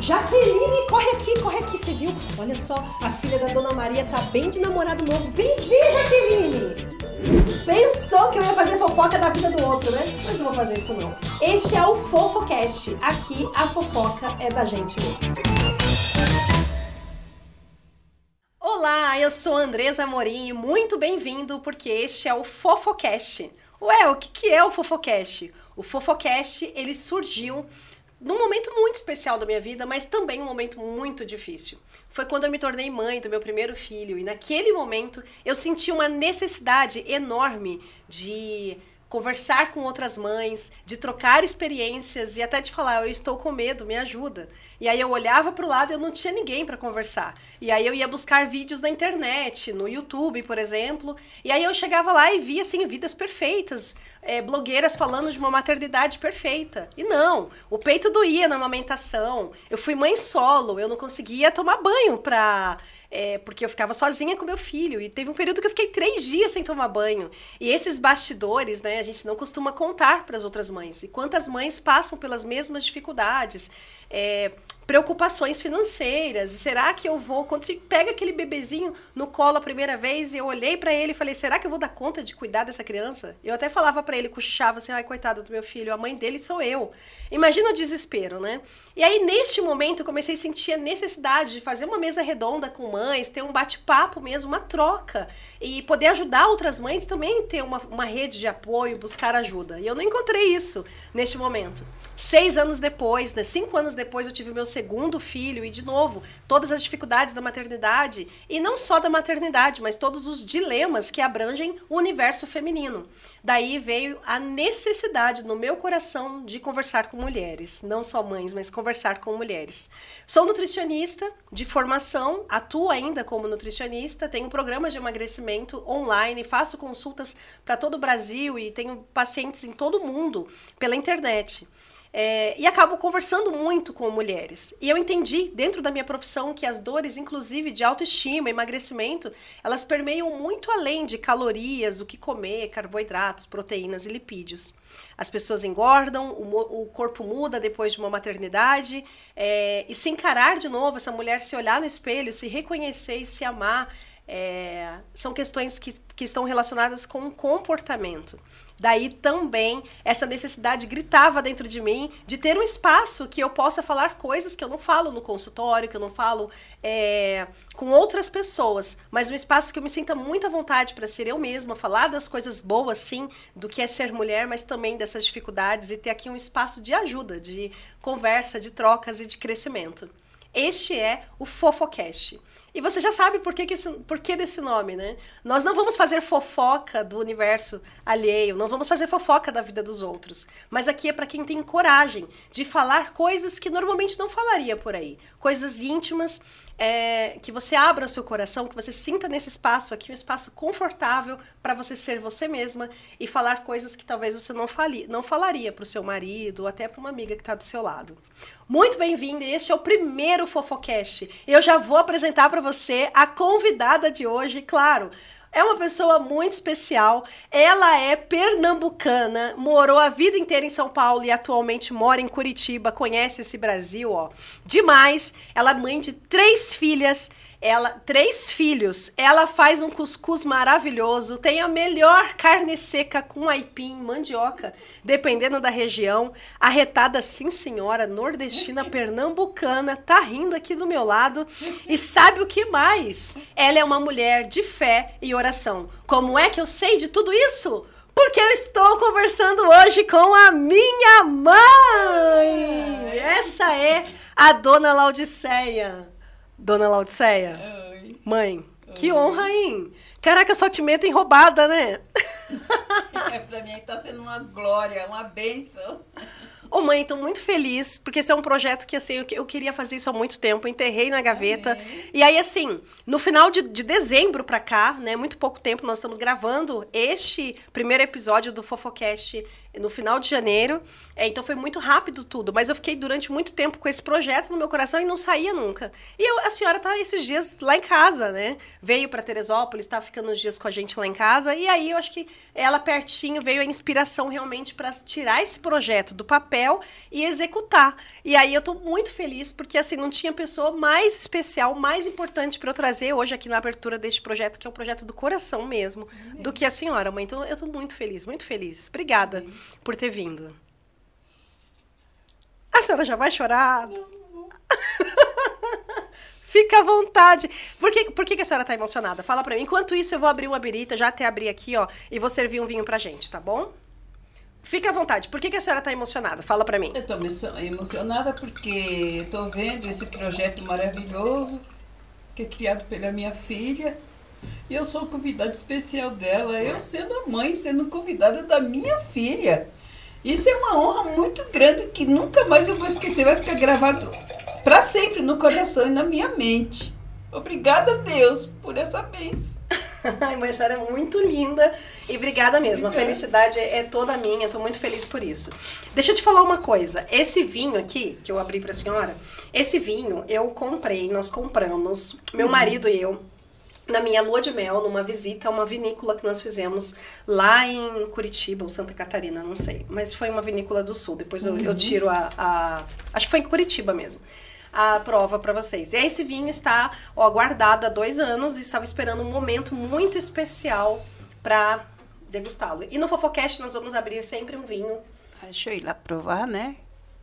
Jaqueline, corre aqui, você viu? Olha só, a filha da Dona Maria tá bem de namorado novo. Vem ver, Jaqueline! Pensou que eu ia fazer fofoca da vida do outro, né? Mas não vou fazer isso não. Este é o Fofocast. Aqui a fofoca é da gente mesmo. Olá, eu sou a Andresa Amorim e muito bem-vindo porque este é o Fofocast. Ué, o que é o Fofocast? O Fofocast, ele surgiu num momento muito especial da minha vida, mas também um momento muito difícil. Foi quando eu me tornei mãe do meu primeiro filho e naquele momento eu senti uma necessidade enorme de conversar com outras mães, de trocar experiências e até de falar, eu estou com medo, me ajuda. E aí eu olhava para o lado e eu não tinha ninguém para conversar. E aí eu ia buscar vídeos na internet, no YouTube, por exemplo, e aí eu chegava lá e via, assim, vidas perfeitas, blogueiras falando de uma maternidade perfeita. E não, o peito doía na amamentação, eu fui mãe solo, eu não conseguia tomar banho porque eu ficava sozinha com meu filho. E teve um período que eu fiquei 3 dias sem tomar banho. E esses bastidores, né, a gente não costuma contar para as outras mães. E quantas mães passam pelas mesmas dificuldades, preocupações financeiras. E será que eu vou... Quando você pega aquele bebezinho no colo a primeira vez, eu olhei para ele e falei, será que eu vou dar conta de cuidar dessa criança? Eu até falava para ele, cochichava assim, ai, coitado do meu filho, a mãe dele sou eu. Imagina o desespero, né? E aí, neste momento, eu comecei a sentir a necessidade de fazer uma mesa redonda com mães, ter um bate-papo mesmo, uma troca, e poder ajudar outras mães e também ter uma rede de apoio, buscar ajuda. E eu não encontrei isso neste momento. 6 anos depois, né, 5 anos depois, eu tive o meu segundo filho e, de novo, todas as dificuldades da maternidade, e não só da maternidade, mas todos os dilemas que abrangem o universo feminino. Daí veio a necessidade no meu coração de conversar com mulheres, não só mães, mas conversar com mulheres. Sou nutricionista de formação, atuo ainda como nutricionista, tenho programas de emagrecimento online, faço consultas para todo o Brasil e tenho pacientes em todo o mundo pela internet. E acabo conversando muito com mulheres. E eu entendi, dentro da minha profissão, que as dores, inclusive de autoestima, emagrecimento, elas permeiam muito além de calorias, o que comer, carboidratos, proteínas e lipídios. As pessoas engordam, o corpo muda depois de uma maternidade, e se encarar de novo, essa mulher se olhar no espelho, se reconhecer e se amar, são questões que estão relacionadas com o comportamento. Daí também essa necessidade gritava dentro de mim de ter um espaço que eu possa falar coisas que eu não falo no consultório, que eu não falo com outras pessoas, mas um espaço que eu me sinta muito à vontade para ser eu mesma, falar das coisas boas, sim, do que é ser mulher, mas também dessas dificuldades e ter aqui um espaço de ajuda, de conversa, de trocas e de crescimento. Este é o Fofocast. E você já sabe por que desse nome, né? Nós não vamos fazer fofoca do universo alheio, não vamos fazer fofoca da vida dos outros. Mas aqui é para quem tem coragem de falar coisas que normalmente não falaria por aí. Coisas íntimas, que você abra o seu coração, que você sinta nesse espaço aqui, um espaço confortável para você ser você mesma e falar coisas que talvez você não falaria para o seu marido ou até para uma amiga que está do seu lado. Muito bem-vindo, este é o primeiro Fofocast. Eu já vou apresentar para você a convidada de hoje, claro. É uma pessoa muito especial, ela é pernambucana, morou a vida inteira em São Paulo e atualmente mora em Curitiba, conhece esse Brasil, ó, demais. Ela é mãe de 3 filhas, 3 filhos, ela faz um cuscuz maravilhoso, tem a melhor carne seca com aipim, mandioca, dependendo da região, arretada sim senhora, nordestina, pernambucana, tá rindo aqui do meu lado, e sabe o que mais? Ela é uma mulher de fé e oração. Como é que eu sei de tudo isso? Porque eu estou conversando hoje com a minha mãe! Essa é a Dona Laodiceia. Dona Laodiceia? Oi. Mãe, que honra, hein? Caraca, só te meto em roubada, né? Pra mim tá sendo uma glória, uma bênção. Ô mãe, tô muito feliz, porque esse é um projeto que, assim, eu queria fazer isso há muito tempo, eu enterrei na gaveta. Amém. E aí, assim, no final de dezembro pra cá, né, muito pouco tempo, nós estamos gravando este primeiro episódio do Fofocast no final de janeiro, então foi muito rápido tudo, mas eu fiquei durante muito tempo com esse projeto no meu coração e não saía nunca. E a senhora tá esses dias lá em casa, né? Veio pra Teresópolis, tá ficando uns dias com a gente lá em casa, e aí eu acho que ela pertinho veio a inspiração realmente para tirar esse projeto do papel papel e executar. E aí eu tô muito feliz, porque assim, não tinha pessoa mais especial, mais importante para eu trazer hoje aqui na abertura deste projeto, que é um projeto do coração mesmo, do que a senhora, mãe. Então eu tô muito feliz, muito feliz. Obrigada por ter vindo. A senhora já vai chorar? Não, não vou. Fica à vontade. Por que a senhora tá emocionada? Fala pra mim. Enquanto isso, eu vou abrir uma birita, já até abri aqui, ó, e vou servir um vinho pra gente, tá bom? Fica à vontade. Por que a senhora tá emocionada? Fala pra mim. Eu tô emocionada porque eu tô vendo esse projeto maravilhoso que é criado pela minha filha. E eu sou convidada especial dela. Eu sendo a mãe, sendo convidada da minha filha. Isso é uma honra muito grande que nunca mais eu vou esquecer. Vai ficar gravado para sempre no coração e na minha mente. Obrigada a Deus por essa bênção. Ai, mãe, a senhora é muito linda e obrigada mesmo. Obrigada. A felicidade é toda minha, tô muito feliz por isso. Deixa eu te falar uma coisa. Esse vinho aqui, que eu abri pra senhora, esse vinho eu comprei, nós compramos, meu marido e eu, na minha lua de mel, numa visita a uma vinícola que nós fizemos lá em Curitiba ou Santa Catarina, não sei. Mas foi uma vinícola do sul. Depois eu tiro acho que foi em Curitiba mesmo. A prova para vocês. E aí esse vinho está guardado há 2 anos e estava esperando um momento muito especial para degustá-lo. E no Fofocast nós vamos abrir sempre um vinho. Deixa eu ir lá provar, né?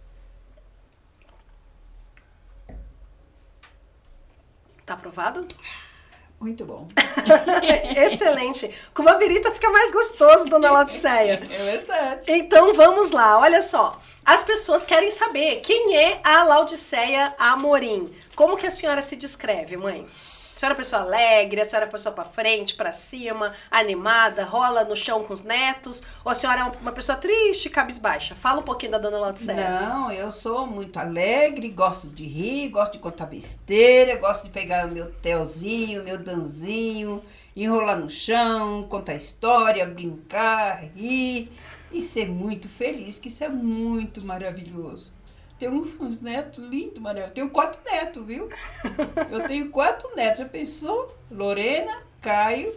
Tá aprovado? Muito bom. Excelente. Com uma birita fica mais gostoso, dona Laodiceia. É verdade. Então vamos lá, olha só. As pessoas querem saber quem é a Laodiceia Amorim. Como que a senhora se descreve, mãe? A senhora é pessoa alegre, a senhora é pessoa pra frente, pra cima, animada, rola no chão com os netos? Ou a senhora é uma pessoa triste, cabisbaixa? Fala um pouquinho da dona Laodiceia. Não, eu sou muito alegre, gosto de rir, gosto de contar besteira, gosto de pegar o meu telzinho, meu danzinho, enrolar no chão, contar história, brincar, rir e ser muito feliz, que isso é muito maravilhoso. Tenho uns netos lindos, maravilhosos. Tenho 4 netos, viu? Eu tenho 4 netos. Já pensou? Lorena, Caio,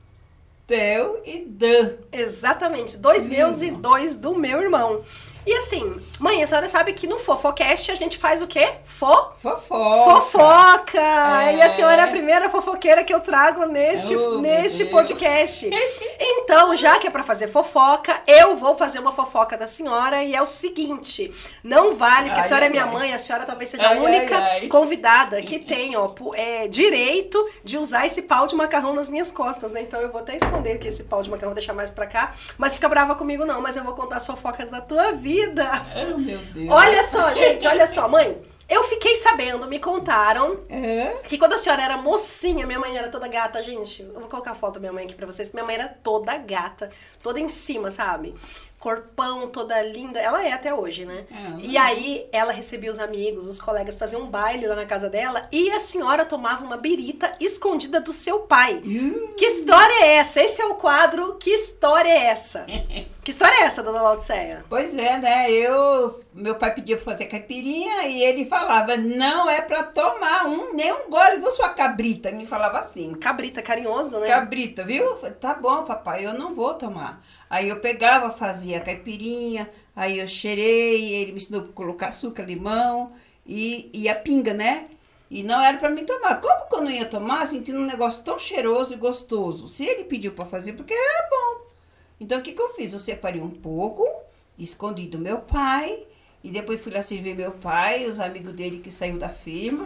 Theo e Dan. Exatamente, 2 Lindo. meus e 2 do meu irmão. E assim, mãe, a senhora sabe que no Fofocast a gente faz o quê? Fofoca. Fofoca! É. E a senhora é a primeira fofoqueira que eu trago neste Oh, meu Deus. podcast. Então, já que é pra fazer fofoca, eu vou fazer uma fofoca da senhora e é o seguinte, não vale, porque a Ai, senhora é ai, minha ai. mãe, a senhora talvez seja Ai, a única ai, ai. convidada que tem, ó, direito de usar esse pau de macarrão nas minhas costas, né? Então eu vou até esconder aqui esse pau de macarrão, deixar mais pra cá, mas fica brava comigo não, mas eu vou contar as fofocas da tua vida. Oh, meu Deus. Olha só, gente, olha só, mãe. Eu fiquei sabendo, me contaram, É? que quando a senhora era mocinha, minha mãe era toda gata, gente. Eu vou colocar a foto da minha mãe aqui pra vocês. Minha mãe era toda gata, toda em cima, sabe? Corpão, toda linda. Ela é até hoje, né? E aí, ela recebia os amigos, os colegas, faziam um baile lá na casa dela e a senhora tomava uma birita escondida do seu pai. Que história é essa? Esse é o quadro Que História é Essa? Que história é essa, dona Laodiceia? Pois é, né? Meu pai pedia pra fazer caipirinha e ele falava, não é pra tomar nem um gole, viu, sua cabrita? Me falava assim. Cabrita, carinhoso, né? Cabrita, viu? Eu falei, tá bom, papai, eu não vou tomar. Aí eu pegava, fazia a caipirinha, aí eu cheirei, ele me ensinou a colocar açúcar, limão e a pinga, né? E não era pra mim tomar. Como que eu não ia tomar, sentindo um negócio tão cheiroso e gostoso? Se ele pediu pra fazer, porque era bom. Então, o que que eu fiz? Eu separei um pouco, escondi do meu pai, e depois fui lá servir meu pai, os amigos dele que saiu da firma.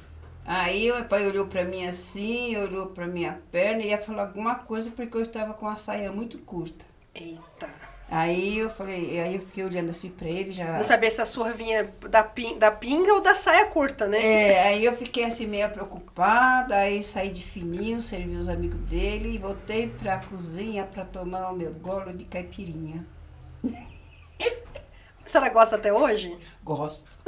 Aí, meu pai olhou pra mim assim, olhou pra minha perna e ia falar alguma coisa, porque eu estava com a saia muito curta. Eita. Aí eu fiquei olhando assim pra ele, já... Não sabia se a sua vinha da pinga ou da saia curta, né? Aí eu fiquei assim meio preocupada, aí saí de fininho, servi os amigos dele e voltei pra cozinha pra tomar o meu gole de caipirinha. A senhora gosta até hoje? Gosto.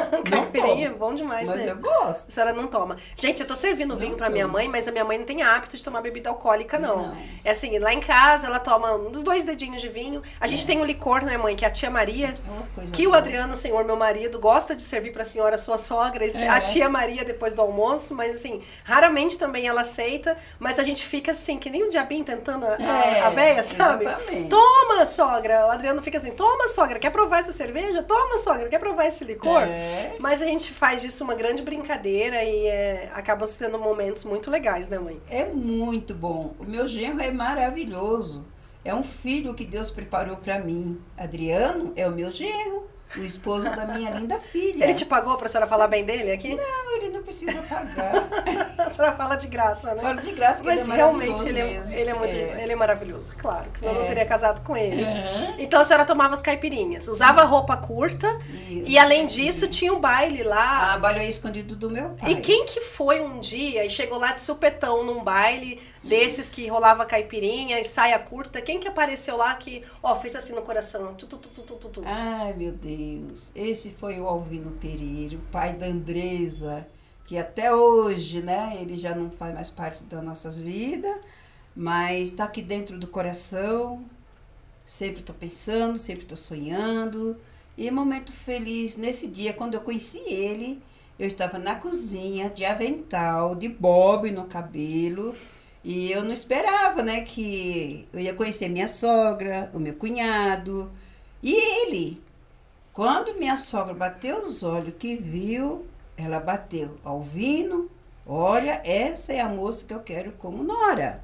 Caipirinha é bom demais, mas né? eu gosto. A senhora não toma. Gente, eu tô servindo Não vinho pra minha tomo. mãe, mas a minha mãe não tem hábito de tomar bebida alcoólica, não. Não. É assim, lá em casa ela toma uns 2 dedinhos de vinho. A gente tem um licor, né, mãe, que é a tia Maria. É uma coisa Que o boa. Adriano, senhor, meu marido, gosta de servir pra senhora, sua sogra, a tia Maria depois do almoço, mas assim, raramente também ela aceita, mas a gente fica assim, que nem o diabinho tentando a véia, sabe? Exatamente. Toma, sogra! O Adriano fica assim, toma, sogra, quer provar essa cerveja? Toma, sogra, quer provar esse licor? Mas a gente faz disso uma grande brincadeira e acaba sendo momentos muito legais, né, mãe? É muito bom. O meu genro é maravilhoso. É um filho que Deus preparou para mim. Adriano é o meu genro, o esposo da minha linda filha. Ele te pagou pra senhora falar bem dele aqui? Não, ele não precisa pagar. A senhora fala de graça, né? Fala de graça, que mas ele é realmente maravilhoso mesmo. ele é maravilhoso, claro, que senão eu não teria casado com ele. Uhum. Então a senhora tomava as caipirinhas, usava roupa curta e além disso tinha um baile lá. Ah, baile escondido do meu pai. E quem que foi um dia e chegou lá de supetão num baile desses que rolava caipirinha e saia curta? Quem que apareceu lá que, fez assim no coração? Tu. Ai, meu Deus. Esse foi o Alvino Pereira, o pai da Andresa, que até hoje, né, ele já não faz mais parte das nossas vidas, mas está aqui dentro do coração. Sempre estou pensando, sempre estou sonhando. E momento feliz, nesse dia, quando eu conheci ele, eu estava na cozinha, de avental, de bob no cabelo, e eu não esperava, né, que eu ia conhecer minha sogra, o meu cunhado, e ele. Quando minha sogra bateu os olhos, que viu, ela bateu, Alvino, olha, essa é a moça que eu quero como nora.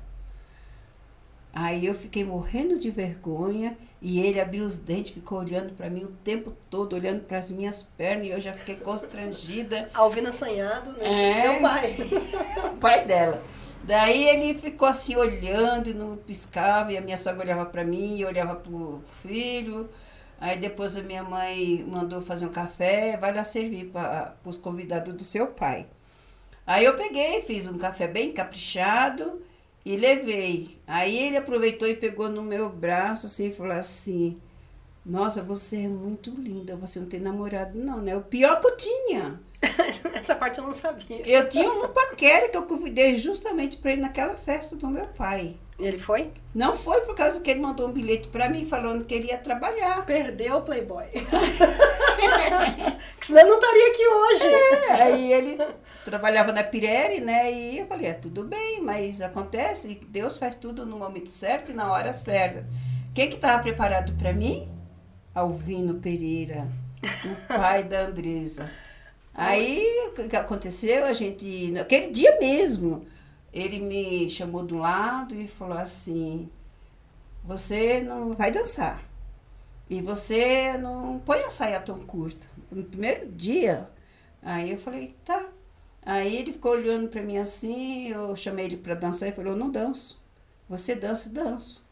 Aí eu fiquei morrendo de vergonha e ele abriu os dentes, ficou olhando para mim o tempo todo, olhando para as minhas pernas e eu já fiquei constrangida. Alvino assanhado, né? Meu pai. O pai dela. Daí ele ficou assim olhando e não piscava e a minha sogra olhava para mim e olhava pro filho. Aí depois a minha mãe mandou fazer um café, vai lá servir para os convidados do seu pai. Aí eu peguei, fiz um café bem caprichado e levei. Aí ele aproveitou e pegou no meu braço assim e falou assim, nossa, você é muito linda, você não tem namorado não, né? O pior que eu tinha. Essa parte eu não sabia. Eu tinha um paquera que eu convidei justamente para ir naquela festa do meu pai. E ele foi? Não foi por causa que ele mandou um bilhete para mim falando que ele ia trabalhar. Perdeu o Playboy. Que senão eu não estaria aqui hoje. Aí ele trabalhava na Pirelli, né? E eu falei, tudo bem, mas acontece, Deus faz tudo no momento certo e na hora certa. Quem que estava preparado para mim? Alvino Pereira, o pai da Andresa. Aí, o que aconteceu? A gente, naquele dia mesmo, ele me chamou de um lado e falou assim, você não vai dançar. E você não põe a saia tão curta. No primeiro dia, aí eu falei, tá. Aí ele ficou olhando pra mim assim, eu chamei ele pra dançar e falou, eu não danço. Você dança, danço.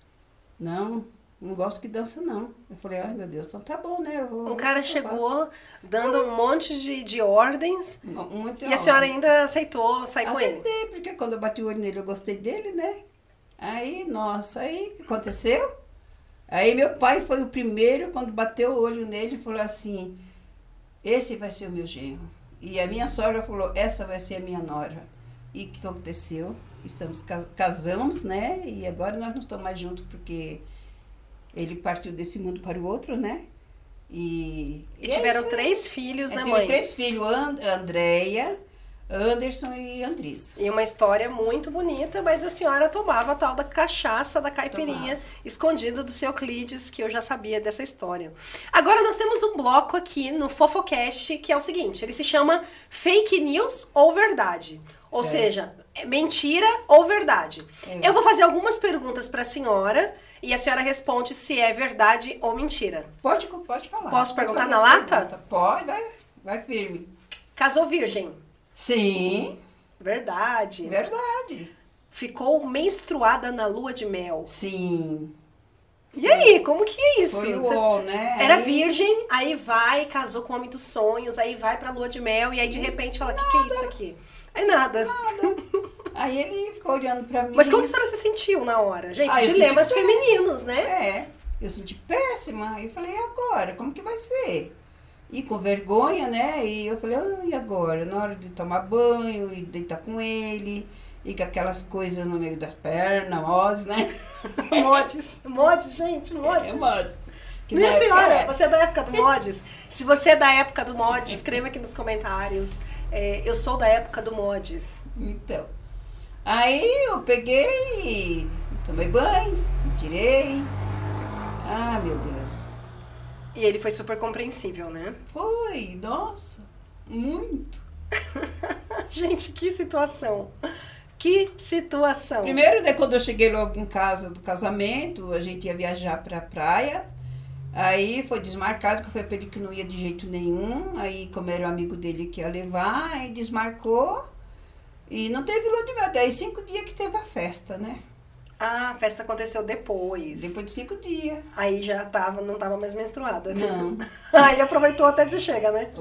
Não gosto que dança, não. Eu falei, ai meu Deus, então tá bom, né? O cara chegou dando um monte de ordens Muito e a senhora ainda aceitou sair com ele. Aceitei, porque quando eu bati o olho nele, eu gostei dele, né? Aí, nossa, aí o que aconteceu? Aí meu pai foi o primeiro, quando bateu o olho nele, falou assim, esse vai ser o meu genro. E a minha sogra falou, essa vai ser a minha nora. E o que aconteceu? Casamos, né? E agora nós não estamos mais juntos, porque ele partiu desse mundo para o outro, né? E tiveram 3 filhos, né, tive mãe? 3 filhos, Andréia, Anderson e Andressa. E uma história muito bonita, mas a senhora tomava a tal da cachaça da caipirinha escondida do seu Euclides, que eu já sabia dessa história. Agora nós temos um bloco aqui no Fofocast, que é o seguinte, ele se chama Fake News ou Verdade. Ou seja, mentira ou verdade. Eu vou fazer algumas perguntas para a senhora e a senhora responde se é verdade ou mentira. Pode falar. Posso perguntar na lata? Pode, vai firme. Casou virgem? Sim. Verdade. Verdade. Ficou menstruada na lua de mel? Sim. E aí, como que é isso? Foi o né? Era virgem, aí vai, casou com o homem dos sonhos, aí vai pra lua de mel e aí de repente fala, o que é isso aqui? Aí nada. Aí ele ficou olhando pra mim. Mas como que a senhora se sentiu na hora? Gente, eu dilemas senti femininos, né? eu senti péssima. Eu falei, e agora? Como que vai ser? E com vergonha, né? E eu falei, e agora? Na hora de tomar banho e deitar com ele, e com aquelas coisas no meio das pernas, mods, né? Mods, gente, mods. Mods. Minha senhora, você é da época do mods? Se você é da época do mods, escreva aqui nos comentários. Eu sou da época do mods. Então, aí eu peguei, tomei banho, tirei. Ah, meu Deus. E ele foi super compreensível, né? Foi, nossa, muito. Gente, que situação. Que situação. Primeiro, né, quando eu cheguei logo em casa do casamento, a gente ia viajar pra praia. Aí foi desmarcado, que foi pra ele que não ia de jeito nenhum. Aí, como era o amigo dele que ia levar, aí desmarcou. E não teve lua de mel. Daí 5 dias que teve a festa, né? Ah, a festa aconteceu depois. Depois de 5 dias. Aí já não tava mais menstruada. Não. Aí aproveitou até de chega, né?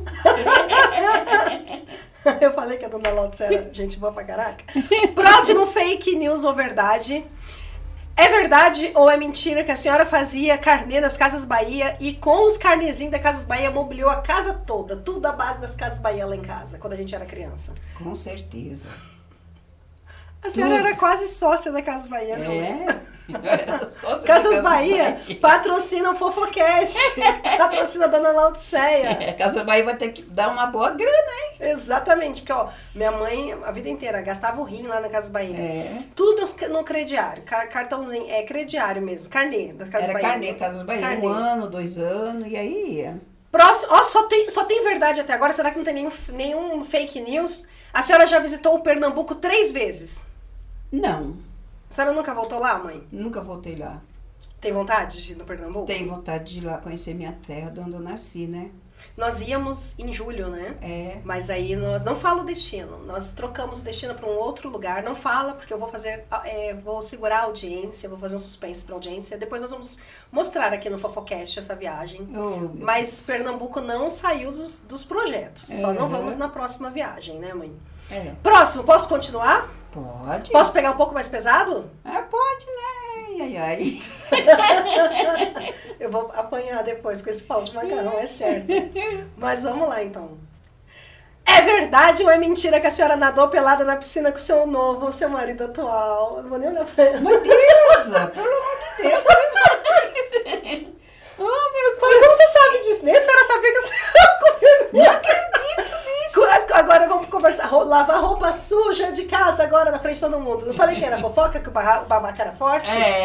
Eu falei que a dona Lourdes era gente boa pra caraca. Próximo fake news ou verdade. É verdade ou é mentira que a senhora fazia carnê nas Casas Bahia e com os carnezinhos da Casas Bahia mobiliou a casa toda? Tudo à base das Casas Bahia lá em casa, quando a gente era criança. Com certeza. A senhora era quase sócia da Casas Bahia, não é? Era sócia Casas Bahia patrocina o Fofocast, patrocina a dona Laodiceia. Casa Bahia vai ter que dar uma boa grana, hein? Exatamente, porque ó, minha mãe a vida inteira gastava o rim lá na Casa Bahia. Tudo no crediário, cartãozinho, crediário mesmo, carnê da Casa Bahia. Era carnê, Casa Bahia, carnê. 1 ano, 2 anos, e aí ia. Próximo, ó, só tem verdade até agora, será que não tem nenhum fake news? A senhora já visitou o Pernambuco 3 vezes? Não. A senhora nunca voltou lá, mãe? Nunca voltei lá. Tem vontade de ir no Pernambuco? Tenho vontade de ir lá conhecer minha terra, de onde eu nasci, né? Nós íamos em julho, né? Mas aí nós não fala o destino. Nós trocamos o destino para um outro lugar. Não fala, porque eu vou fazer, vou segurar a audiência, vou fazer um suspense para audiência. Depois nós vamos mostrar aqui no Fofocast essa viagem. Mas Pernambuco não saiu dos projetos. Só não vamos na próxima viagem, né, mãe? Próximo, posso continuar? Pode. Posso pegar um pouco mais pesado? Pode, né? Ai. Eu vou apanhar depois com esse pau de macarrão, é certo. Mas vamos lá, então. É verdade ou é mentira que a senhora nadou pelada na piscina com seu marido atual? Não vou nem olhar pra ele. Meu Deus, pelo amor de Deus, você me fala isso. Oh, meu Deus. Como você sabe disso? Nem a senhora sabia que eu sabia. Não acredito nisso. Agora vamos conversar. Lavar roupa suja de casa agora na frente de todo mundo. Não falei que era fofoca, que o babaca era forte?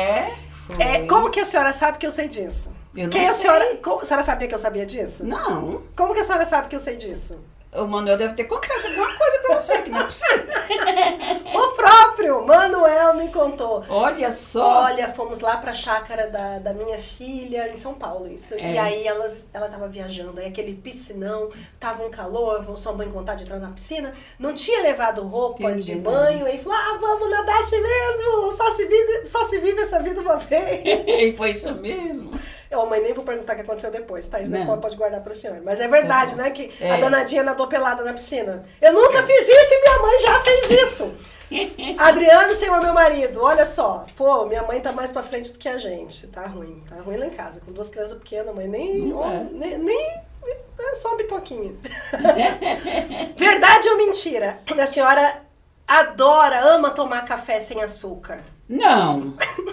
Como que a senhora sabe que eu sei disso? Eu não sei. A senhora sabia que eu sabia disso? Não. Como que a senhora sabe que eu sei disso? O Manuel deve ter contado alguma coisa pra você, que não é possível. O próprio Manuel me contou. Olha só. Olha, fomos lá pra chácara da minha filha, em São Paulo, isso. E aí ela tava viajando, aí aquele piscinão, tava um calor, sua mãe com vontade de entrar na piscina, não tinha levado roupa de banho, aí falou, vamos nadar assim mesmo, só se vive essa vida uma vez. E foi isso mesmo. Mãe, nem vou perguntar o que aconteceu depois, tá? Isso não pode guardar pra senhora. Mas é verdade, né? Que a danadinha nadou pelada na piscina. Eu nunca fiz isso e minha mãe já fez isso. Adriano, senhor meu marido, olha só. Pô, minha mãe tá mais pra frente do que a gente. Tá ruim lá em casa. Com 2 crianças pequenas, mãe nem só uma bitoquinha. Verdade ou mentira? A senhora ama tomar café sem açúcar. Não.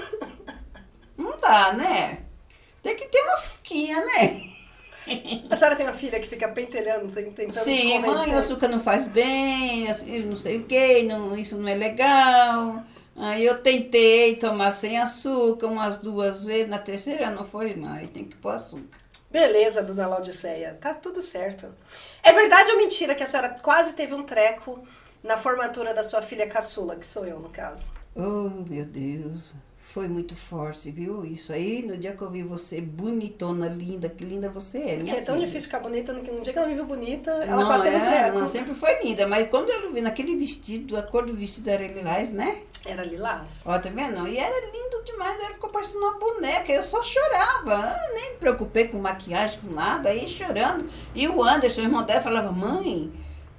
Não dá, né? Tem que ter uma suquinha, né? A senhora tem uma filha que fica pentelhando, tentando Sim, mãe, o açúcar não faz bem, não sei o que, isso não é legal. Aí eu tentei tomar sem açúcar umas 2 vezes, na terceira não foi mais, tem que pôr açúcar. Beleza, dona Laodiceia, tá tudo certo. É verdade ou mentira que a senhora quase teve um treco na formatura da sua filha caçula, que sou eu, no caso? Oh, meu Deus... Foi muito forte, viu? Isso aí, no dia que eu vi você bonitona, linda, que linda você é, minha filha. É tão difícil ficar bonita, no dia que ela me viu bonita, ela quase teve um treco. Não, sempre foi linda, mas quando eu vi naquele vestido, a cor do vestido era lilás, né? Era lilás. Ó, tá vendo? E era lindo demais, ela ficou parecendo uma boneca, eu só chorava, eu nem me preocupei com maquiagem, com nada, aí chorando. E o Anderson, o irmão dela, falava, mãe,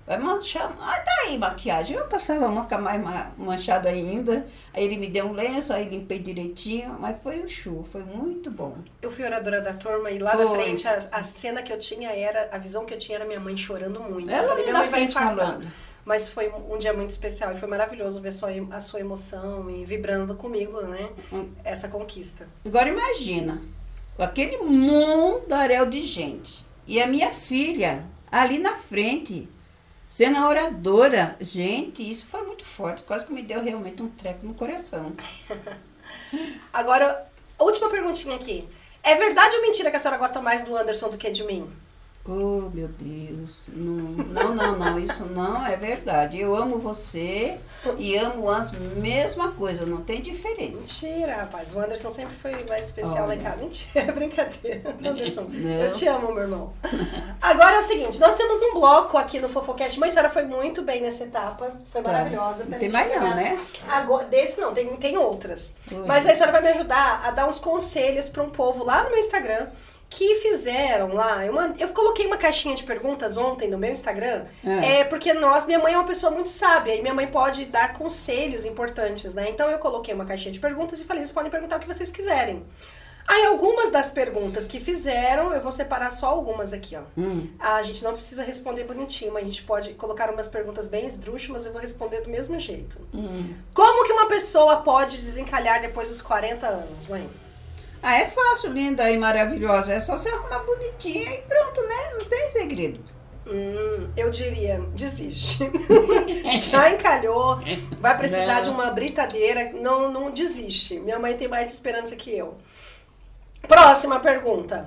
Vai manchar. Ah, tá aí, maquiagem. Eu passava uma, ficar mais manchado ainda. Aí ele me deu um lenço, aí limpei direitinho. Mas foi o show, foi muito bom. Eu fui oradora da turma e lá na frente a cena que eu tinha era, a visão que eu tinha era minha mãe chorando muito. Ela ali na frente falando. Mas foi um dia muito especial e foi maravilhoso ver a sua emoção e vibrando comigo, né? Essa conquista. Agora imagina, aquele mundaréu de gente. E a minha filha ali na frente, sendo a oradora. Gente, isso foi muito forte. Quase que me deu realmente um treco no coração. Agora, última perguntinha aqui. É verdade ou mentira que a senhora gosta mais do Anderson do que de mim? Oh, meu Deus. Não, isso não é verdade. Eu amo você e amo o Anderson, mesma coisa, não tem diferença. Mentira, rapaz. O Anderson sempre foi mais especial lá em casa. Mentira, é brincadeira. Anderson, eu te amo, meu irmão. Agora é o seguinte, nós temos um bloco aqui no Fofocast. Mãe, a senhora foi muito bem nessa etapa. Foi maravilhosa. Não tem mais não, né? Agora, desse não, tem outras. Mas aí a senhora vai me ajudar a dar uns conselhos para um povo lá no meu Instagram que fizeram lá, eu coloquei uma caixinha de perguntas ontem no meu Instagram, porque minha mãe é uma pessoa muito sábia, e minha mãe pode dar conselhos importantes, né? Então eu coloquei uma caixinha de perguntas e falei, vocês podem perguntar o que vocês quiserem. Aí algumas das perguntas que fizeram, eu vou separar só algumas aqui, ó. A gente não precisa responder bonitinho, mas a gente pode colocar umas perguntas bem esdrúxulas e eu vou responder do mesmo jeito. Como que uma pessoa pode desencalhar depois dos 40 anos, mãe? Ah, é fácil, linda e maravilhosa. É só se arrumar bonitinha e pronto, né? Não tem segredo. Eu diria, desiste. Já encalhou, vai precisar de uma britadeira, não desiste. Minha mãe tem mais esperança que eu. Próxima pergunta.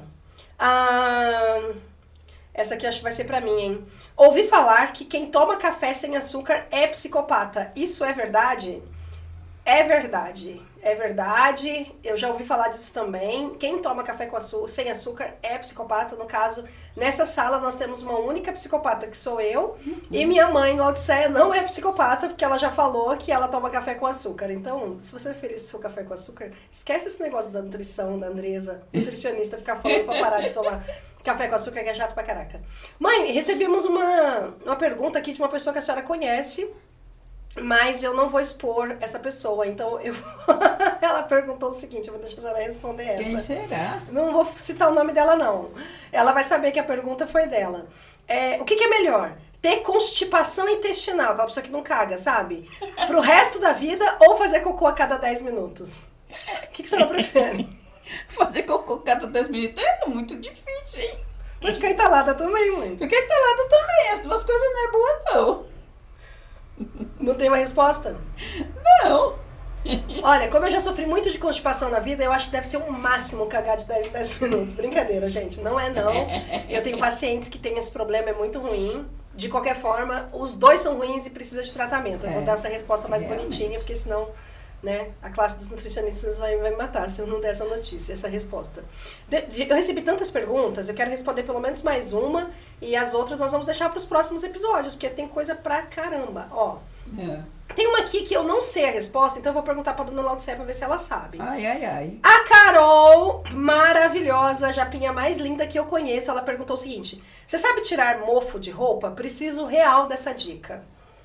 Essa aqui eu acho que vai ser pra mim, hein? Ouvi falar que quem toma café sem açúcar é psicopata. Isso é verdade? É verdade. É verdade, eu já ouvi falar disso também. Quem toma café sem açúcar é psicopata. No caso, nessa sala nós temos uma única psicopata, que sou eu. E minha mãe, no Odisseia, não é psicopata, porque ela já falou que ela toma café com açúcar. Então, se você é feliz com seu café com açúcar, esquece esse negócio da nutrição, da Andresa, nutricionista, ficar falando pra parar de tomar café com açúcar, que é chato pra caraca. Mãe, recebemos uma pergunta aqui de uma pessoa que a senhora conhece, mas eu não vou expor essa pessoa, então ela perguntou o seguinte, eu vou deixar a senhora responder essa. Quem será? Não vou citar o nome dela, não. Ela vai saber que a pergunta foi dela. O que é melhor? Ter constipação intestinal, aquela pessoa que não caga, sabe? Pro resto da vida ou fazer cocô a cada 10 minutos? O que a senhora prefere? Fazer cocô a cada 10 minutos é muito difícil, hein? Mas ficar entalada também, mãe. Ficar entalada também, as duas coisas não é boa, não. Não tem uma resposta? Não. Olha, como eu já sofri muito de constipação na vida, eu acho que deve ser o máximo cagar de 10 em 10 minutos. Brincadeira, gente. Não é não. Eu tenho pacientes que têm esse problema, é muito ruim. De qualquer forma, os dois são ruins e precisa de tratamento. Eu vou dar essa resposta mais bonitinha, porque senão, né, a classe dos nutricionistas vai me matar se eu não der essa notícia, essa resposta. Eu recebi tantas perguntas, eu quero responder pelo menos mais uma, e as outras nós vamos deixar para os próximos episódios, porque tem coisa pra caramba. Ó, tem uma aqui que eu não sei a resposta, então eu vou perguntar pra dona Laudicea pra ver se ela sabe. Ai. A Carol, maravilhosa, japinha mais linda que eu conheço, ela perguntou o seguinte: você sabe tirar mofo de roupa? Preciso real dessa dica.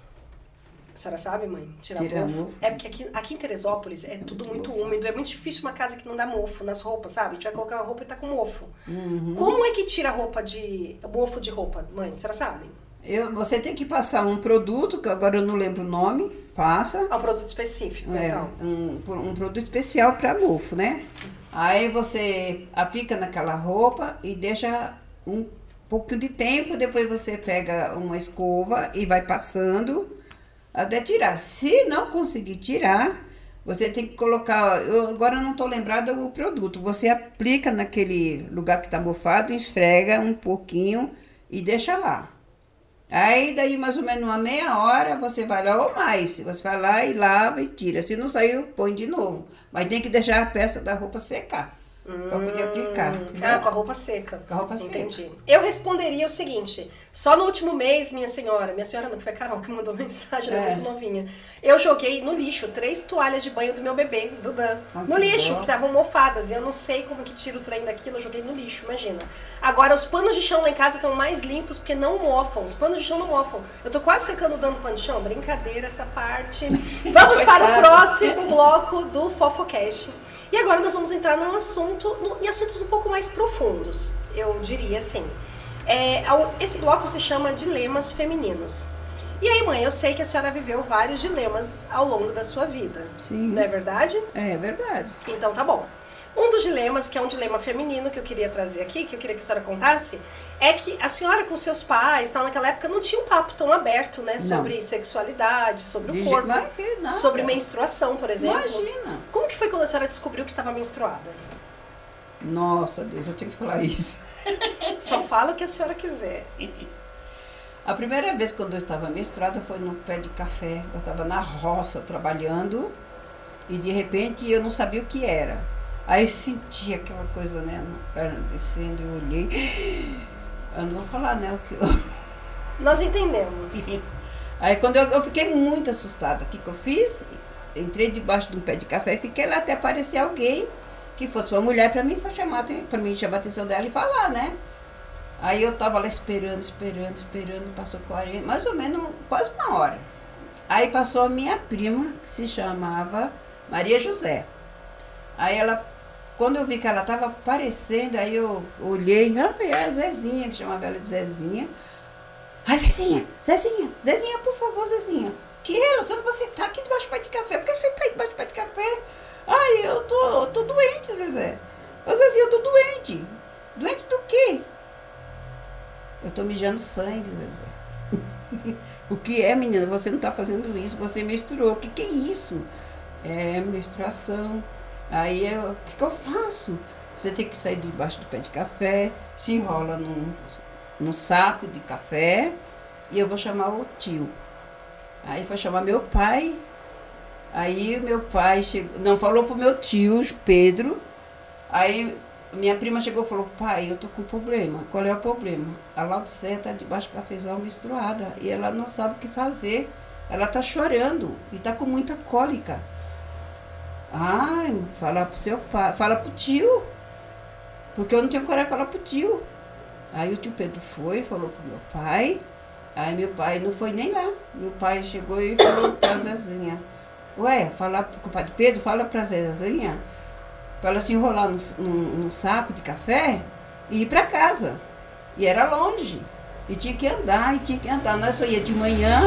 A senhora sabe, mãe? Tirar mofo? É porque aqui em Teresópolis é tudo muito úmido. É muito difícil uma casa que não dá mofo nas roupas, sabe? A gente vai colocar uma roupa e tá com mofo. Como é que tira mofo de roupa, mãe? A senhora sabe? Você tem que passar um produto, que agora eu não lembro o nome, passa. Um produto específico, então. Um produto especial para mofo, né? Aí você aplica naquela roupa e deixa um pouquinho de tempo, depois você pega uma escova e vai passando até tirar. Se não conseguir tirar, você tem que colocar, agora eu não estou lembrada o produto, você aplica naquele lugar que está mofado, esfrega um pouquinho e deixa lá. Aí daí mais ou menos uma meia hora você vai lá ou mais, você vai lá e lava e tira. Se não saiu, põe de novo, mas tem que deixar a peça da roupa secar. Pra poder aplicar, entendeu? Com a roupa seca. Com a roupa Entendi. seca. Eu responderia o seguinte, só no último mês, minha senhora não, que foi a Carol que mandou mensagem, ela é muito novinha. Eu joguei no lixo 3 toalhas de banho do meu bebê, do Dan. No lixo, que estavam mofadas. E eu não sei como que tira o trem daquilo, eu joguei no lixo, imagina. Agora, os panos de chão lá em casa estão mais limpos porque não mofam. Os panos de chão não mofam. Eu tô quase secando o Dan do pano de chão. Brincadeira essa parte. Vamos para o próximo bloco do Fofocast. E agora nós vamos entrar num assunto, em assuntos um pouco mais profundos, eu diria assim. Esse bloco se chama Dilemas Femininos. E aí, mãe, eu sei que a senhora viveu vários dilemas ao longo da sua vida. Sim. Não é verdade? É verdade. Então tá bom. Um dos dilemas, que é um dilema feminino que eu queria trazer aqui, que eu queria que a senhora contasse, é que a senhora com seus pais, naquela época, não tinha um papo tão aberto, né? Sobre sexualidade, sobre o corpo, sobre menstruação, por exemplo. Imagina. Como que foi quando a senhora descobriu que estava menstruada? Nossa, Deus, eu tenho que falar isso. Só fala o que a senhora quiser. A primeira vez quando eu estava menstruada foi no pé de café. Eu estava na roça trabalhando e de repente eu não sabia o que era. Aí senti aquela coisa, né, na perna descendo, eu olhei. Eu não vou falar, né, o que Nós entendemos. Aí quando eu fiquei muito assustada, o que eu fiz? Entrei debaixo de um pé de café e fiquei lá até aparecer alguém que fosse uma mulher para mim chamar a atenção dela e falar, né? Aí eu tava lá esperando, passou 40, mais ou menos quase uma hora. Aí passou a minha prima, que se chamava Maria José. Aí ela, quando eu vi que ela tava aparecendo, aí eu olhei, é a Zezinha, que chamava ela de Zezinha. Ai, Zezinha, por favor, Zezinha. Que ela, só que você tá aqui debaixo do pé de café. Por que você tá aí debaixo do pé de café? Ai, eu tô doente, Zezé. Ô, Zezinha, eu tô doente. Doente do quê? Eu tô mijando sangue, Zezé. O que é, menina? Você não tá fazendo isso, você menstruou. O que é isso? É menstruação. Aí, o que eu faço? Você tem que sair debaixo do pé de café, se enrola num saco de café e eu vou chamar o tio. Aí foi chamar meu pai. Aí meu pai chegou, não, falou pro meu tio, Pedro. Aí minha prima chegou e falou, pai, eu tô com problema. Qual é o problema? A Laudicea tá debaixo do cafezal menstruada e ela não sabe o que fazer. Ela tá chorando e tá com muita cólica. Ai, fala pro seu pai, fala pro tio. Porque eu não tenho coragem de falar pro tio. Aí o tio Pedro falou pro meu pai. Aí meu pai não foi nem lá. Meu pai chegou e falou pra Zezinha. Ué, falar pro compadre Pedro, fala pra Zezinha, pra ela se enrolar num saco de café e ir pra casa. E era longe. E tinha que andar. Nós só ia de manhã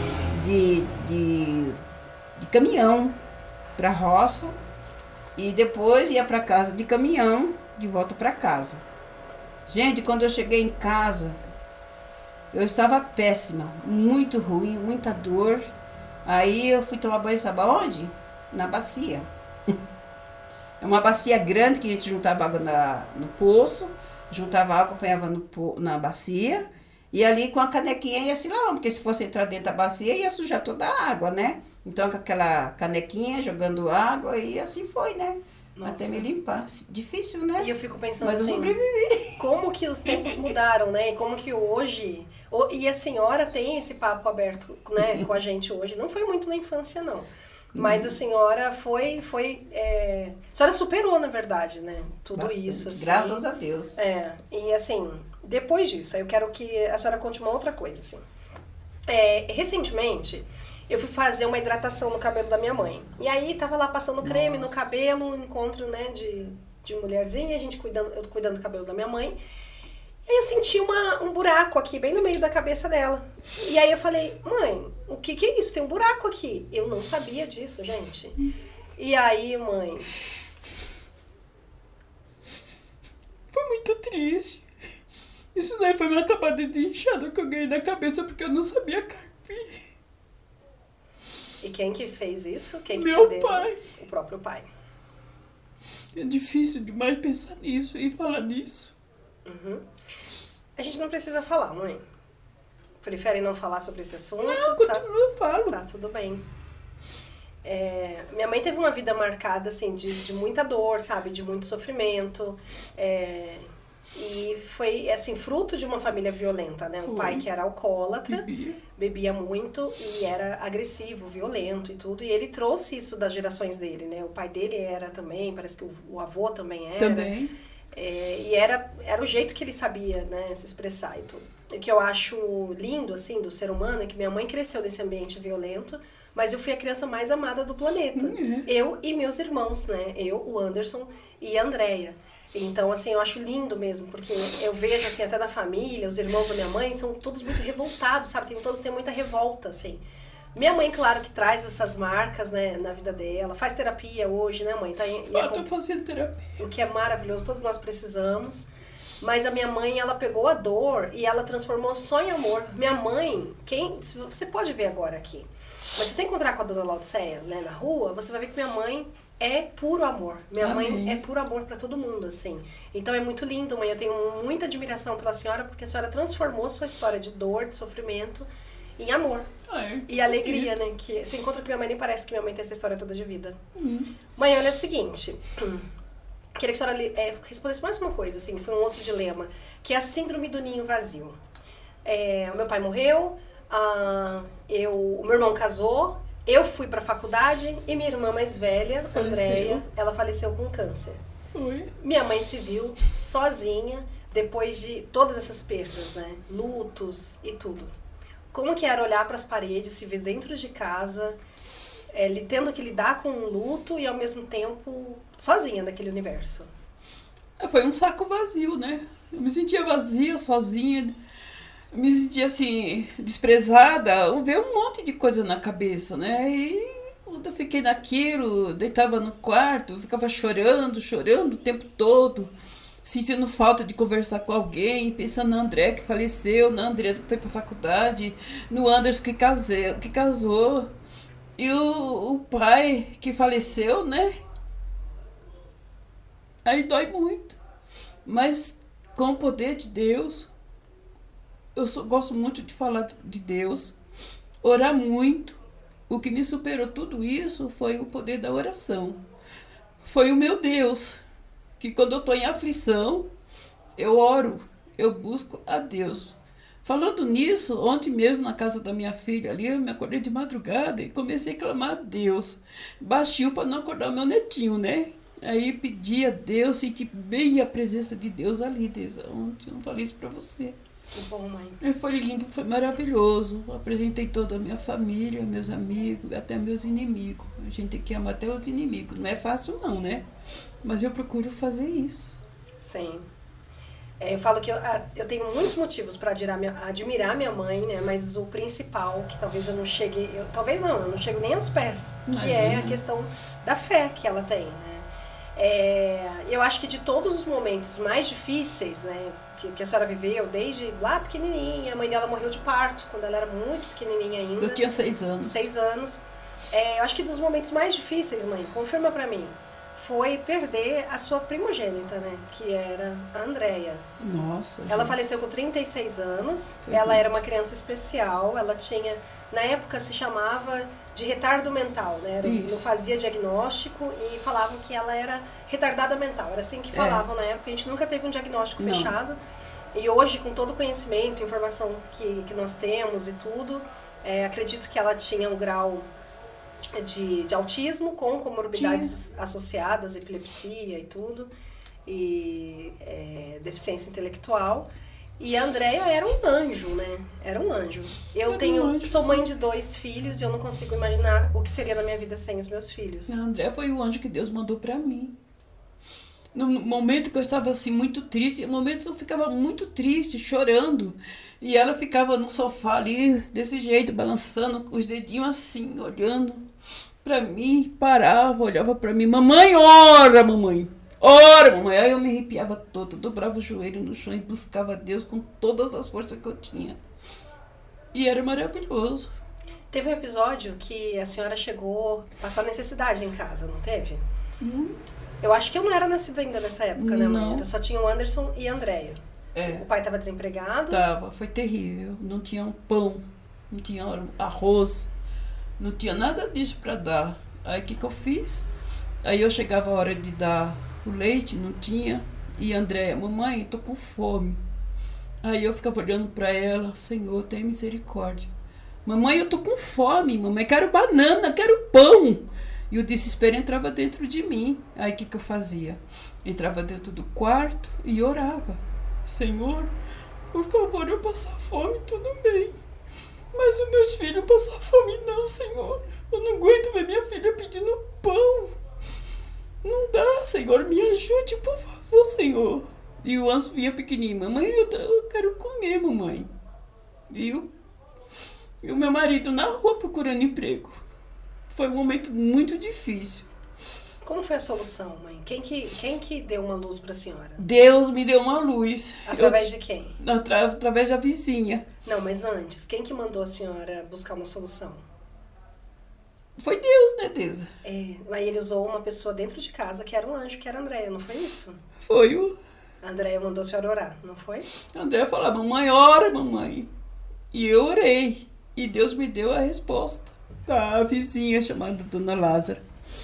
de caminhão pra roça. E depois ia pra casa de caminhão, de volta pra casa. Gente, quando eu cheguei em casa, eu estava péssima, muito ruim, muita dor. Aí eu fui tomar banho, sabe aonde? Na bacia. É uma bacia grande que a gente juntava água no poço, juntava água, apanhava na bacia, e ali com a canequinha ia se lavar, porque se fosse entrar dentro da bacia ia sujar toda a água, né? Então com aquela canequinha jogando água e assim foi, né? Nossa. Até me limpar. Difícil, né? E eu fico pensando mas assim, eu sobrevivi. Como que os tempos mudaram, né? E como que hoje... E a senhora tem esse papo aberto, né, com a gente hoje. Não foi muito na infância, não. Mas a senhora a senhora superou, na verdade, né? Tudo bastante, isso. Assim. Graças a Deus. E assim, depois disso, eu quero que a senhora conte uma outra coisa, assim. Recentemente, eu fui fazer uma hidratação no cabelo da minha mãe. E aí, tava lá passando creme no cabelo, um encontro, né, de mulherzinha, a gente eu cuidando do cabelo da minha mãe. E aí eu senti um buraco aqui, bem no meio da cabeça dela. E aí eu falei, mãe, o que é isso? Tem um buraco aqui. Eu não sabia disso, gente. E aí, mãe... Foi muito triste. Isso daí foi minha camada de inchada que eu ganhei na cabeça porque eu não sabia carpir. E quem que fez isso? Quem que Meu te deu? pai. O próprio pai. É difícil demais pensar nisso e falar nisso. Uhum. A gente não precisa falar, mãe. Prefere não falar sobre esse assunto? Não, continua, eu falo. Tá, tudo bem. Minha mãe teve uma vida marcada, assim, de muita dor, sabe? De muito sofrimento. E foi, assim, fruto de uma família violenta, né? Um pai que era alcoólatra, bebia muito e era agressivo, violento e tudo. E ele trouxe isso das gerações dele, né? O pai dele era também, parece que o avô também era. Também. E era o jeito que ele sabia, né, se expressar e tudo. O que eu acho lindo, assim, do ser humano é que minha mãe cresceu nesse ambiente violento, mas eu fui a criança mais amada do planeta. Eu e meus irmãos, né? Eu, o Anderson e a Andrea. Então, assim, eu acho lindo mesmo, porque eu vejo, assim, até na família, os irmãos da minha mãe são todos muito revoltados, sabe? Todos têm muita revolta, assim. Minha mãe, claro, que traz essas marcas, né, na vida dela. Faz terapia hoje, né, mãe? Eu tô fazendo terapia. O que é maravilhoso, todos nós precisamos. Mas a minha mãe, ela pegou a dor e ela transformou só em amor. Minha mãe, você pode ver agora aqui, mas se você encontrar com a dona Laodiceia, né, na rua, você vai ver que minha mãe é puro amor. Minha mãe é puro amor para todo mundo, assim. Então é muito lindo, mãe. Eu tenho muita admiração pela senhora, porque a senhora transformou sua história de dor, de sofrimento, em amor. E alegria, né? Que você encontra com minha mãe, nem parece que minha mãe tem essa história toda de vida. Mãe, olha o seguinte. Queria que a senhora respondesse mais uma coisa, assim, foi um outro dilema, que é a síndrome do ninho vazio. O meu pai morreu, o meu irmão casou, eu fui pra faculdade e minha irmã mais velha, Andrea, ela faleceu com câncer. Minha mãe se viu sozinha depois de todas essas perdas, né? Lutos e tudo. Como que era olhar para as paredes, se ver dentro de casa, tendo que lidar com um luto e ao mesmo tempo sozinha naquele universo? Foi um saco vazio, né? Eu me sentia vazia, sozinha. Eu me sentia assim, desprezada. Veio um monte de coisa na cabeça, né? E eu fiquei naquilo, deitava no quarto, ficava chorando o tempo todo. Sentindo falta de conversar com alguém, pensando na André que faleceu, na Andresa que foi pra faculdade, no Anderson que casou, e o pai que faleceu, né? Aí dói muito. Mas com o poder de Deus, gosto muito de falar de Deus, orar muito. O que me superou tudo isso foi o poder da oração. Foi o meu Deus. Que quando eu estou em aflição, eu oro, eu busco a Deus. Falando nisso, ontem mesmo na casa da minha filha ali, eu me acordei de madrugada e comecei a clamar a Deus. Baixinho para não acordar o meu netinho, né? Aí pedi a Deus, senti bem a presença de Deus ali, desde ontem. Eu não falei isso para você. Que bom, mãe. Foi lindo, foi maravilhoso. Eu apresentei toda a minha família, meus amigos, até meus inimigos. A gente tem que amar até os inimigos. Não é fácil não, né? Mas eu procuro fazer isso. Sim. Eu falo que eu tenho muitos motivos para admirar minha mãe, né? Mas o principal, que talvez eu não chegue... eu não chego nem aos pés. Que é a questão da fé que ela tem, né? Eu acho que de todos os momentos mais difíceis, né, que a senhora viveu, desde lá pequenininha, a mãe dela morreu de parto, quando ela era muito pequenininha ainda. Eu tinha 6 anos. 6 anos. Eu acho que dos momentos mais difíceis, mãe, confirma pra mim, foi perder a sua primogênita, né, que era a Andrea. Nossa. Ela faleceu com 36 anos, ela era uma criança especial, ela tinha, na época se chamava de retardo mental, né? Não fazia diagnóstico e falavam que ela era retardada mental. Era assim que falavam na época. A gente nunca teve um diagnóstico fechado. E hoje, com todo o conhecimento, informação que nós temos e tudo, acredito que ela tinha um grau de autismo com comorbidades associadas, epilepsia e tudo, e deficiência intelectual. E a Andrea era um anjo, né? Era um anjo. Sou mãe de 2 filhos e eu não consigo imaginar o que seria na minha vida sem os meus filhos. A Andrea foi o anjo que Deus mandou pra mim. No momento que eu estava assim muito triste, no momento que eu ficava muito triste, chorando, e ela ficava no sofá ali, desse jeito, balançando com os dedinhos assim, olhando pra mim, parava, olhava pra mim, mamãe, ora, mamãe. Ora, mamãe. Aí eu me arrepiava toda, dobrava o joelho no chão e buscava a Deus com todas as forças que eu tinha. E era maravilhoso. Teve um episódio que a senhora chegou a passar necessidade em casa, não teve? Muito. Eu acho que eu não era nascida ainda nessa época, né, mãe? Eu só tinha o Anderson e a Andrea. O pai estava desempregado. Foi terrível. Não tinha um pão, não tinha arroz, não tinha nada disso para dar. Aí o que que eu fiz? Aí eu chegava a hora de dar o leite, não tinha. E Andréia, mamãe, eu tô com fome. Aí eu ficava olhando para ela, Senhor, tem misericórdia. Mamãe, eu tô com fome, mamãe, quero banana, quero pão. E o desespero entrava dentro de mim. Aí o que que eu fazia? Entrava dentro do quarto e orava. Senhor, por favor, eu passar fome, tudo bem. Mas os meus filhos passar fome não, Senhor. Eu não aguento ver minha filha pedindo pão. Não dá, Senhor, me ajude, por favor, Senhor. E o Anso vinha pequenininho, mamãe, eu quero comer, mamãe. E o meu marido na rua procurando emprego. Foi um momento muito difícil. Como foi a solução, mãe? Quem que deu uma luz para a senhora? Deus me deu uma luz. Através de quem? Através da vizinha. Não, mas antes, quem que mandou a senhora buscar uma solução? Foi Deus, né, Deza? Aí ele usou uma pessoa dentro de casa que era um anjo, que era a Andréia, não foi isso? Foi o... A Andréia mandou a senhora orar, não foi? A Andréia falava, mamãe, ora, mamãe. E eu orei. E Deus me deu a resposta. A vizinha chamada Dona Lázara.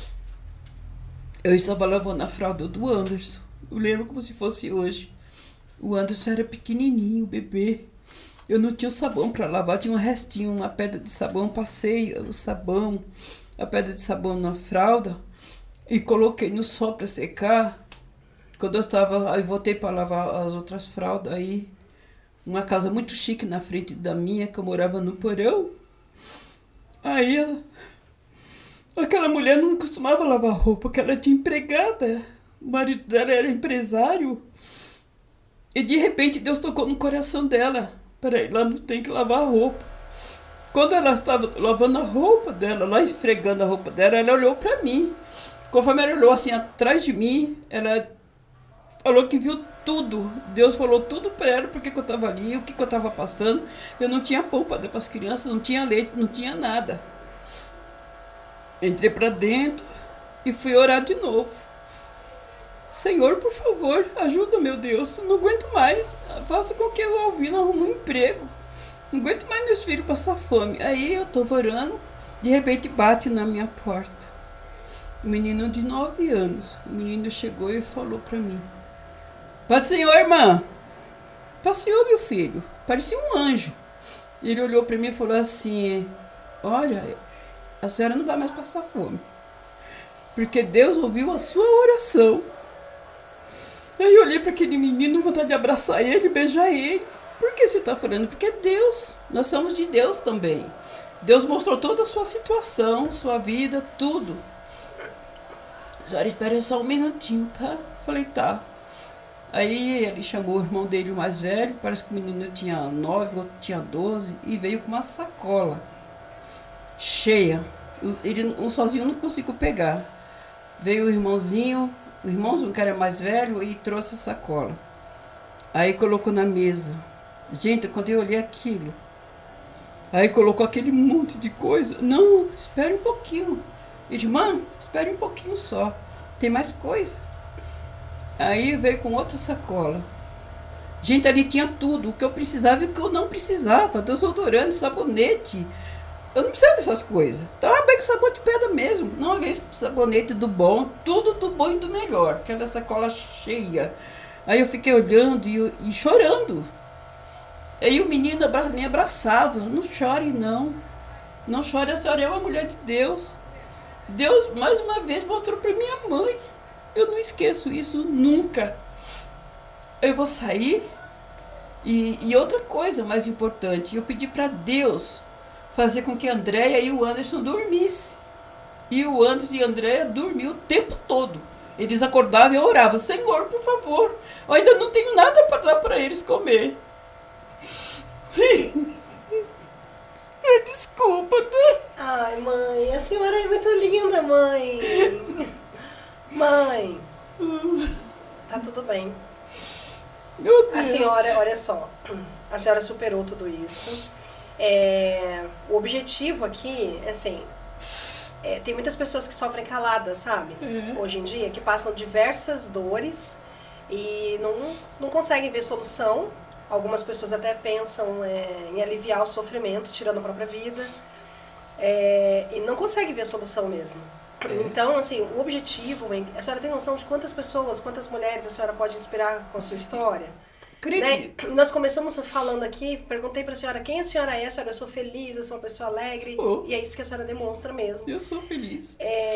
Eu estava lavando a fralda do Anderson. Eu lembro como se fosse hoje. O Anderson era pequenininho, bebê. Eu não tinha sabão para lavar, tinha um restinho, uma pedra de sabão. Passei o sabão, a pedra de sabão na fralda e coloquei no sol para secar. Quando eu estava, aí voltei para lavar as outras fraldas. Aí, uma casa muito chique na frente da minha, que eu morava no porão. Aí, aquela mulher não costumava lavar roupa, porque ela tinha empregada. O marido dela era empresário. E de repente Deus tocou no coração dela. Peraí, lá não tem que lavar roupa. Quando ela estava lavando a roupa dela, lá esfregando a roupa dela, ela olhou para mim. Conforme ela olhou assim atrás de mim, ela falou que viu tudo. Deus falou tudo para ela, porque que eu estava ali, o que eu estava passando. Eu não tinha pão para dar para as crianças, não tinha leite, não tinha nada. Entrei para dentro e fui orar de novo. Senhor, por favor, ajuda, meu Deus. Não aguento mais. Faça com que eu Alvina arrume um emprego. Não aguento mais meus filhos passar fome. Aí eu estou orando, de repente bate na minha porta. Um menino de 9 anos. O menino chegou e falou para mim. Paz do Senhor, irmã. Paz do Senhor, meu filho. Parecia um anjo. Ele olhou para mim e falou assim, olha, a senhora não vai mais passar fome. Porque Deus ouviu a sua oração. Aí eu olhei para aquele menino, vontade de abraçar ele, beijar ele. Por que você está falando? Porque é Deus. Nós somos de Deus também. Deus mostrou toda a sua situação, sua vida, tudo. A senhora espera só um minutinho, tá? Falei, tá. Aí ele chamou o irmão dele, o mais velho, parece que o menino tinha 9, o outro tinha 12, e veio com uma sacola cheia. Ele um sozinho não conseguiu pegar. Veio o irmãozinho que era mais velho, e trouxe a sacola. Aí colocou na mesa. Gente, quando eu olhei aquilo, aí colocou aquele monte de coisa. Não, espere um pouquinho. Irmã, espere um pouquinho só. Tem mais coisa. Aí veio com outra sacola. Gente, ali tinha tudo, o que eu precisava e o que eu não precisava. Desodorante, sabonete. Eu não precisava dessas coisas. Tava bem com sabão de pedra mesmo. Não havia esse sabonete do bom, tudo do bom e do melhor. Aquela sacola cheia. Aí eu fiquei olhando e chorando. Aí o menino me abraçava. Não chore, não. Não chore, a senhora é uma mulher de Deus. Deus, mais uma vez, mostrou para minha mãe. Eu não esqueço isso nunca. Eu vou sair. E outra coisa mais importante, eu pedi para Deus fazer com que a Andréia e o Anderson dormissem. E o Anderson e a Andréia dormiam o tempo todo. Eles acordavam e eu orava, Senhor, por favor, eu ainda não tenho nada para dar para eles comer. Desculpa, né? Ai, mãe, a senhora é muito linda, mãe. Mãe, tá tudo bem. Meu Deus. A senhora, olha só, a senhora superou tudo isso. O objetivo aqui é assim, tem muitas pessoas que sofrem caladas, sabe? Hoje em dia, que passam diversas dores e não conseguem ver solução. Algumas pessoas até pensam em aliviar o sofrimento, tirando a própria vida. E não conseguem ver solução mesmo. Então, assim, o objetivo, a senhora tem noção de quantas pessoas, quantas mulheres a senhora pode inspirar com a sua história? Né? E nós começamos falando aqui, perguntei pra senhora quem a senhora é. A senhora, eu sou feliz, eu sou uma pessoa alegre. Sou. E é isso que a senhora demonstra mesmo. Eu sou feliz.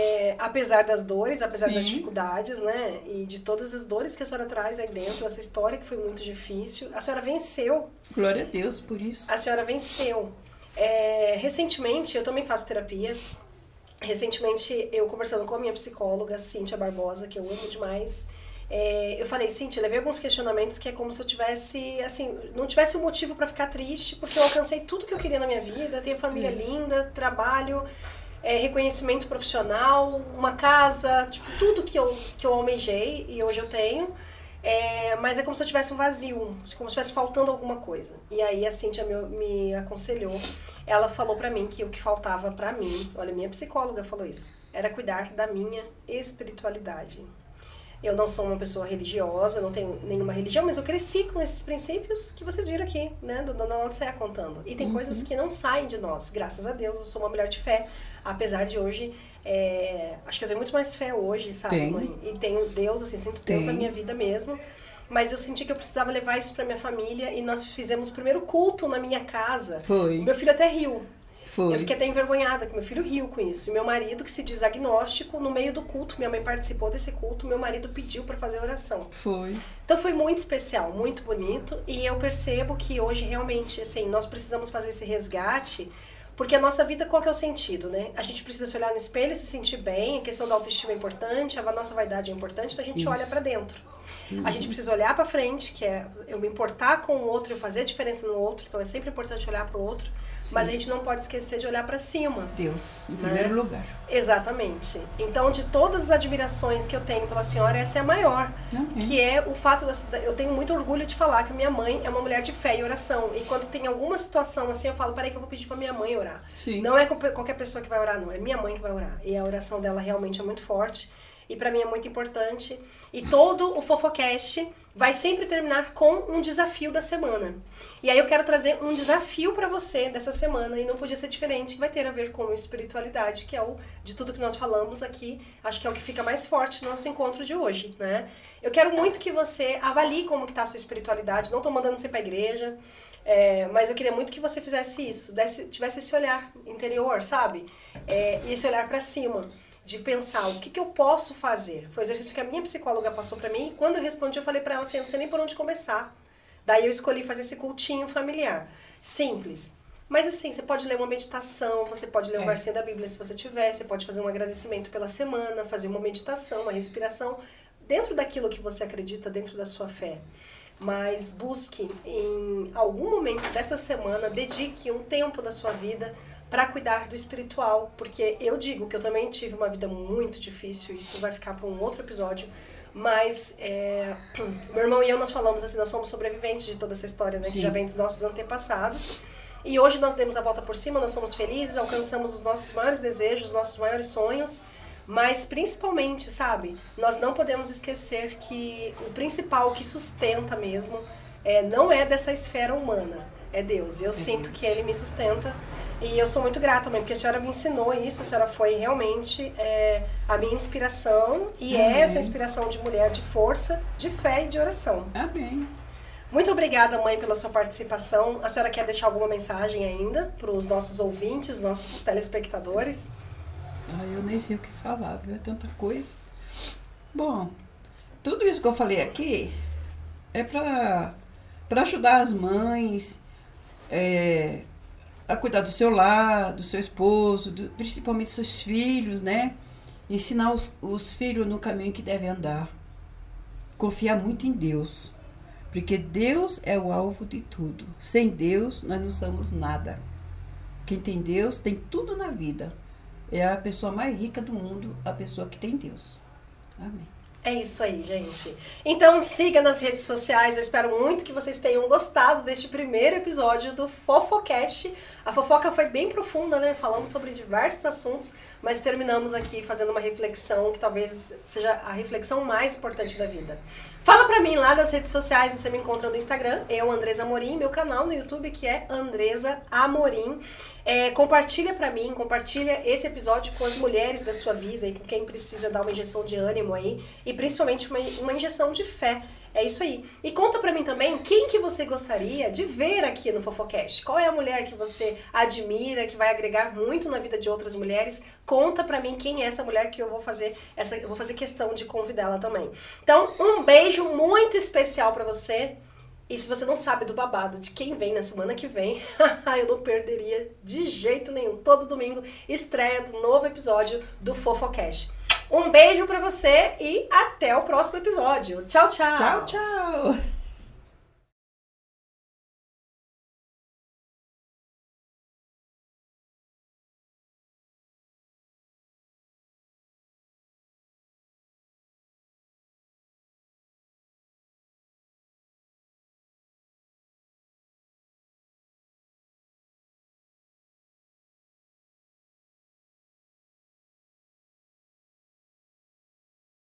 Apesar das dores, apesar Sim. das dificuldades, né? E de todas as dores que a senhora traz aí dentro, essa história que foi muito difícil, a senhora venceu. Glória a Deus por isso. A senhora venceu. Recentemente, eu também faço terapia. Recentemente, eu conversando com a minha psicóloga, Cíntia Barbosa, que eu amo demais, eu falei, Cíntia, levei alguns questionamentos que é como se eu tivesse, assim, não tivesse um motivo pra ficar triste, porque eu alcancei tudo que eu queria na minha vida, eu tenho família linda, trabalho, reconhecimento profissional, uma casa, tipo, tudo que eu almejei e hoje eu tenho. Mas é como se eu tivesse um vazio, como se estivesse faltando alguma coisa. E aí a Cíntia me aconselhou. Ela falou pra mim que o que faltava pra mim, olha, minha psicóloga falou isso, era cuidar da minha espiritualidade. Eu não sou uma pessoa religiosa, não tenho nenhuma religião, mas eu cresci com esses princípios que vocês viram aqui, né, da Dona Laudicea contando. E tem coisas que não saem de nós, graças a Deus, eu sou uma mulher de fé, apesar de hoje, acho que eu tenho muito mais fé hoje, sabe, mãe? E tenho Deus, assim, sinto Deus na minha vida mesmo. Mas eu senti que eu precisava levar isso pra minha família e nós fizemos o primeiro culto na minha casa. Foi. Meu filho até riu. Foi. Eu fiquei até envergonhada, que meu filho riu com isso. E meu marido, que se diz agnóstico, no meio do culto, minha mãe participou desse culto, meu marido pediu pra fazer oração. Foi. Então foi muito especial, muito bonito. E eu percebo que hoje realmente, assim, nós precisamos fazer esse resgate, porque a nossa vida, qual que é o sentido, né? A gente precisa se olhar no espelho e se sentir bem, a questão da autoestima é importante, a nossa vaidade é importante, então a gente olha pra dentro. A gente precisa olhar pra frente, que é eu me importar com o outro, eu fazer a diferença no outro, então é sempre importante olhar pro outro, mas a gente não pode esquecer de olhar pra cima. Deus, em primeiro lugar. Exatamente. Então, de todas as admirações que eu tenho pela senhora, essa é a maior. Que é o fato eu tenho muito orgulho de falar que a minha mãe é uma mulher de fé e oração. E quando tem alguma situação assim, eu falo, peraí que eu vou pedir pra minha mãe orar. Sim. Não é qualquer pessoa que vai orar, não. É minha mãe que vai orar. E a oração dela realmente é muito forte. E pra mim é muito importante. E todo o Fofocast vai sempre terminar com um desafio da semana. E aí eu quero trazer um desafio pra você dessa semana, e não podia ser diferente, que vai ter a ver com espiritualidade, que é de tudo que nós falamos aqui, acho que é o que fica mais forte no nosso encontro de hoje, né? Eu quero muito que você avalie como que tá a sua espiritualidade, não tô mandando você pra igreja, mas eu queria muito que você fizesse isso, tivesse esse olhar interior, sabe? E esse olhar pra cima. De pensar, o que eu posso fazer? Foi o exercício que a minha psicóloga passou pra mim, e quando eu respondi, eu falei pra ela assim, eu não sei nem por onde começar. Daí eu escolhi fazer esse cultinho familiar. Simples. Mas assim, você pode ler uma meditação, você pode ler um versinho da Bíblia se você tiver, você pode fazer um agradecimento pela semana, fazer uma meditação, uma respiração, dentro daquilo que você acredita, dentro da sua fé. Mas busque, em algum momento dessa semana, dedique um tempo da sua vida para cuidar do espiritual, porque eu digo que eu também tive uma vida muito difícil, isso vai ficar para um outro episódio, mas meu irmão e eu, nós falamos assim, nós somos sobreviventes de toda essa história, né, que já vem dos nossos antepassados, e hoje nós demos a volta por cima, nós somos felizes, alcançamos os nossos maiores desejos, os nossos maiores sonhos, mas principalmente, sabe, nós não podemos esquecer que o principal que sustenta mesmo não é dessa esfera humana, é Deus, e eu sinto que Ele me sustenta. E eu sou muito grata, mãe, porque a senhora me ensinou isso, a senhora foi realmente a minha inspiração, e é essa inspiração de mulher de força, de fé e de oração. Amém. Muito obrigada, mãe, pela sua participação. A senhora quer deixar alguma mensagem ainda para os nossos ouvintes, nossos telespectadores? Eu nem sei o que falar, viu? É tanta coisa. Bom, tudo isso que eu falei aqui é para ajudar as mães, a cuidar do seu lar, do seu esposo, principalmente seus filhos, né? Ensinar os filhos no caminho que devem andar. Confiar muito em Deus, porque Deus é o alvo de tudo. Sem Deus, nós não somos nada. Quem tem Deus tem tudo na vida. É a pessoa mais rica do mundo, a pessoa que tem Deus. Amém. É isso aí, gente. Então siga nas redes sociais, eu espero muito que vocês tenham gostado deste primeiro episódio do Fofocast. A fofoca foi bem profunda, né? Falamos sobre diversos assuntos, mas terminamos aqui fazendo uma reflexão que talvez seja a reflexão mais importante da vida. Fala pra mim lá nas redes sociais, você me encontra no Instagram, eu, Andresa Amorim, meu canal no YouTube que é Andresa Amorim. Compartilha pra mim, compartilha esse episódio com as mulheres da sua vida e com quem precisa dar uma injeção de ânimo aí e principalmente uma injeção de fé. É isso aí. E conta pra mim também quem que você gostaria de ver aqui no Fofocast. Qual é a mulher que você admira, que vai agregar muito na vida de outras mulheres? Conta pra mim quem é essa mulher que eu vou fazer questão de convidá-la também. Então, um beijo muito especial pra você. E se você não sabe do babado de quem vem na semana que vem, eu não perderia de jeito nenhum. Todo domingo, estreia do novo episódio do Fofocast. Um beijo pra você e até o próximo episódio. Tchau, tchau! Tchau, tchau!